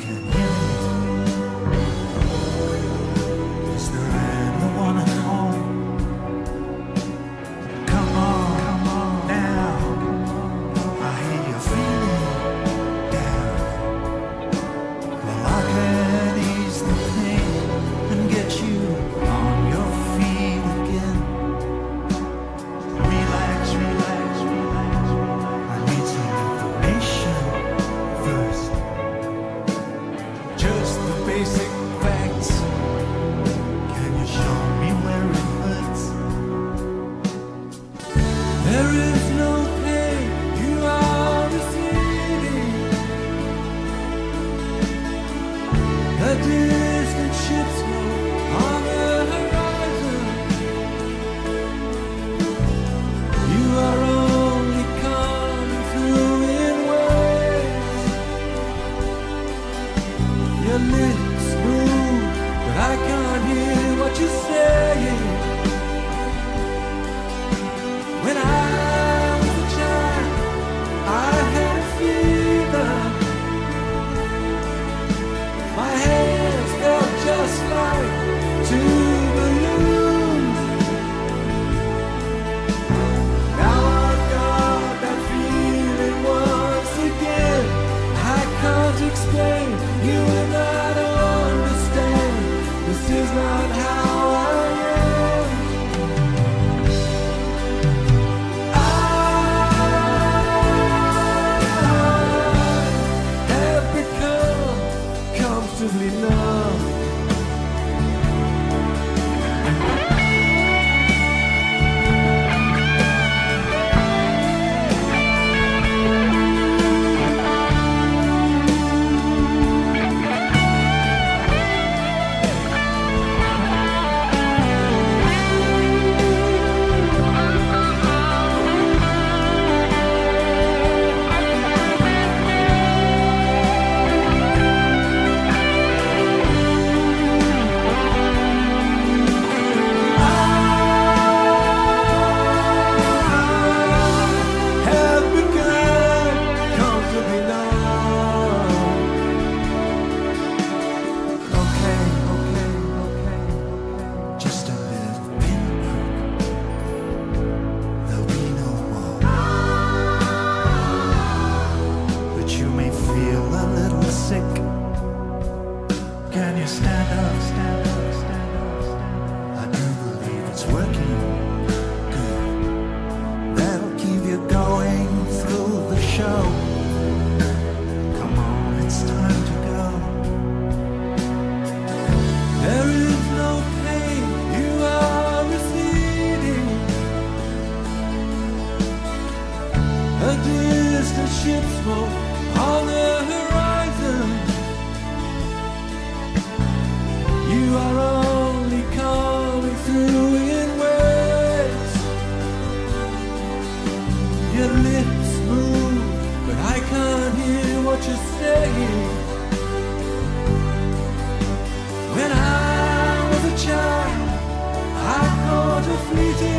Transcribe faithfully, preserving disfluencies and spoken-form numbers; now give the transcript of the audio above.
can hear me. Is there anyone at home? Come on, come on now. I hear you're feeling down. Well, I can ease the pain and get you on your feet again. Relax, relax, relax. I need some information first. Just the basic facts. Can you show me where it hurts? There is no pain you are receiving. The distant ships float on the horizon. You are only coming through in waves. Your lips move, but I can't hear what you're saying. When I was a child, I had a fever. My hands felt just like two balloons. Now I've got that feeling once again. I can't explain, you will not understand. This is not how I am. I have become comfortably numb. Have become comfortably numb. Okay, okay, okay, okay. Just a little pinprick. There'll be no more. But you may feel a little sick. Can you stand up, stand up, stand up, stand up? I do believe it's working. Good. That'll keep you going through the show. Come on, it's time to go. There is no pain you are receiving. A distant ship smoke on the horizon. You are only coming through in waves. Your lips move, but I can't hear what you're saying. When I was a child, I caught a fleeting